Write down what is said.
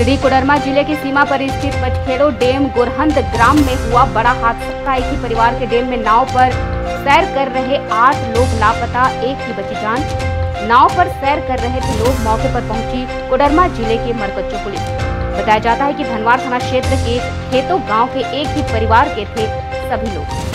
गिरिडीह कोडरमा जिले की सीमा पर स्थित पचखेड़ो डैम गोरहंद ग्राम में हुआ बड़ा हादसा। एक ही परिवार के डैम में नाव पर सैर कर रहे 8 लोग लापता, एक की बची जान। नाव पर सैर कर रहे थे लोग। मौके पर पहुंची कोडरमा जिले के मरकच्चो पुलिस। बताया जाता है कि धनवार थाना क्षेत्र के खेतों गांव के एक ही परिवार के थे सभी लोग।